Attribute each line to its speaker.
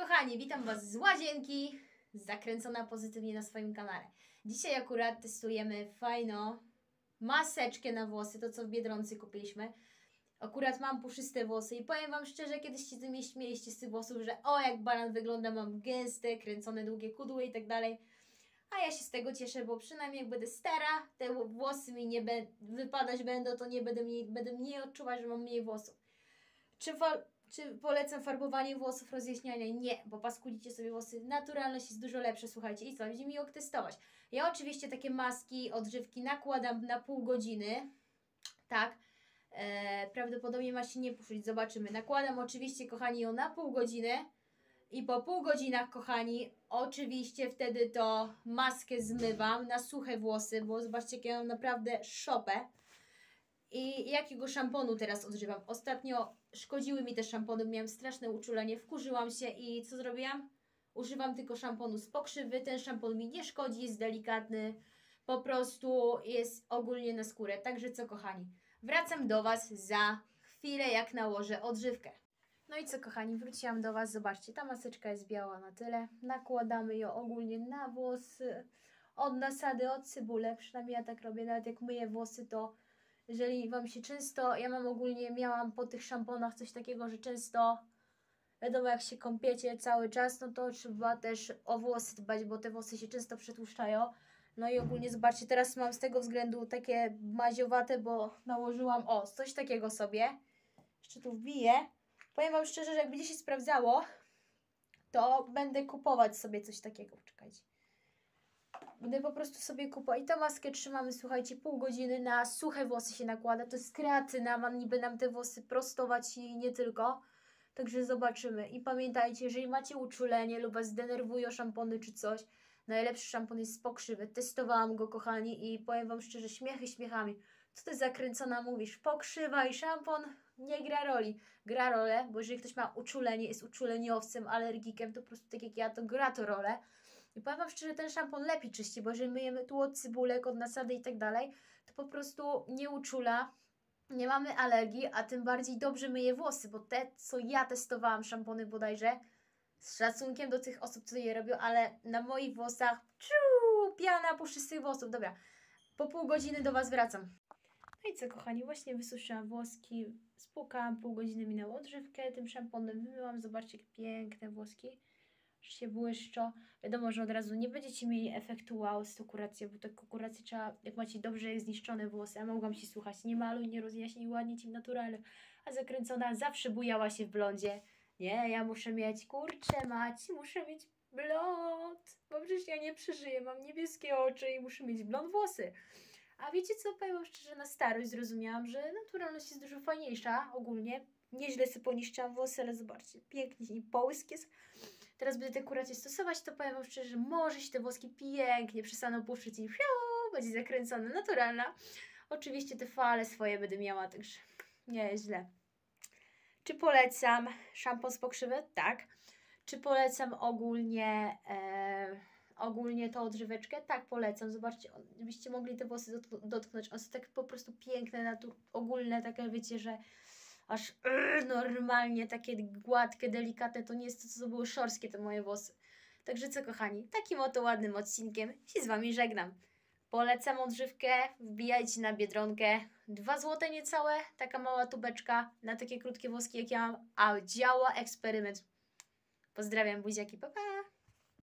Speaker 1: kochani, witam Was z łazienki, zakręcona pozytywnie na swoim kanale. Dzisiaj akurat testujemy fajną maseczkę na włosy, to co w Biedronce kupiliśmy. Akurat mam puszyste włosy i powiem Wam szczerze, kiedyś się ze mnie śmieliście z tych włosów, że o jak banan wygląda, mam gęste, kręcone długie kudły i tak dalej. A ja się z tego cieszę, bo przynajmniej jak będę stara, te włosy mi nie wypadać będą, to nie będę mniej odczuwać, że mam mniej włosów. Czy polecam farbowanie włosów, rozjaśnianie? Nie, bo paskudzicie sobie włosy. Naturalność jest dużo lepsza, słuchajcie. I co? Będziemy mi testować. Ja oczywiście takie maski, odżywki nakładam na pół godziny. Tak. Prawdopodobnie ma się nie puszyć. Zobaczymy. Nakładam oczywiście, kochani, ją na pół godziny. I po pół godzinach, kochani, oczywiście wtedy to maskę zmywam na suche włosy, bo zobaczcie, jak ja mam naprawdę szopę. I jakiego szamponu teraz odżywam? Ostatnio szkodziły mi te szampony, miałam straszne uczulenie, wkurzyłam się i co zrobiłam? Używam tylko szamponu z pokrzywy, ten szampon mi nie szkodzi, jest delikatny, po prostu jest ogólnie na skórę. Także co, kochani, wracam do Was za chwilę, jak nałożę odżywkę. No i co, kochani, wróciłam do Was, zobaczcie, ta maseczka jest biała na tyle, nakładamy ją ogólnie na włosy, od nasady, od cybule, przynajmniej ja tak robię, nawet jak myję włosy, to jeżeli Wam się często, ja miałam po tych szamponach coś takiego, że często, wiadomo, jak się kąpiecie cały czas, no to trzeba też o włosy dbać, bo te włosy się często przetłuszczają. No i ogólnie zobaczcie, teraz mam z tego względu takie maziowate, bo nałożyłam, coś takiego sobie. Jeszcze tu wbiję. Powiem Wam szczerze, że jak będzie się sprawdzało, to będę kupować sobie coś takiego. Czekajcie. Będę po prostu sobie kupować. I tą maskę trzymamy, słuchajcie, pół godziny, na suche włosy się nakłada. To jest kreatyna, ma niby nam te włosy prostować i nie tylko. Także zobaczymy. I pamiętajcie, jeżeli macie uczulenie lub Was denerwują szampony czy coś, najlepszy szampon jest z pokrzywy. Testowałam go, kochani, i powiem Wam szczerze, śmiechy śmiechami. Co ty zakręcona mówisz? Pokrzywa i szampon nie gra roli. Gra rolę, bo jeżeli ktoś ma uczulenie, jest uczuleniowcem, alergikiem, to po prostu tak jak ja, to gra to rolę. I powiem Wam szczerze, ten szampon lepiej czyści, bo jeżeli myjemy tu od cybulek, od nasady i tak dalej, to po prostu nie uczula, nie mamy alergii, a tym bardziej dobrze myje włosy, bo te, co ja testowałam, szampony bodajże, z szacunkiem do tych osób, co je robią, ale na moich włosach, piana puszystych włosów. Dobra, po pół godziny do Was wracam. No i co, kochani, właśnie wysuszyłam włoski, spłukałam, pół godziny minęło odżywkę, tym szamponem wymyłam, zobaczcie, jak piękne włoski, że się błyszczą. Wiadomo, że od razu nie będziecie mieli efektu wow z tą kuracją, bo taką kurację trzeba, jak macie dobrze zniszczone włosy, a mogłam się słuchać, nie maluj, nie rozjaśnij, ładnie Ci w naturalnych, a zakręcona zawsze bujała się w blondzie. Nie, ja muszę mieć, kurczę mać, muszę mieć blond, bo przecież ja nie przeżyję, mam niebieskie oczy i muszę mieć blond włosy. A wiecie co, powiem Wam szczerze, na starość zrozumiałam, że naturalność jest dużo fajniejsza ogólnie. Nieźle sobie poniszczyłam włosy, ale zobaczcie, pięknie i połysk jest. Teraz będę te kuracje stosować, to powiem Wam szczerze, że może się te włoski pięknie przestaną puszczyć i będzie zakręcona, naturalna. Oczywiście te fale swoje będę miała, także nie jest źle. Czy polecam szampon z pokrzywy? Tak. Czy polecam ogólnie tą odżyweczkę? Tak, polecam. Zobaczcie, żebyście mogli te włosy dotknąć. One są tak po prostu piękne, ogólne, takie wiecie, że aż normalnie takie gładkie, delikatne. To nie jest to, co były szorskie te moje włosy. Także co, kochani, takim oto ładnym odcinkiem się z Wami żegnam. Polecam odżywkę, wbijajcie na Biedronkę. 2 zł niecałe, taka mała tubeczka na takie krótkie włoski jak ja mam, a działa eksperyment. Pozdrawiam, buziaki, pa pa!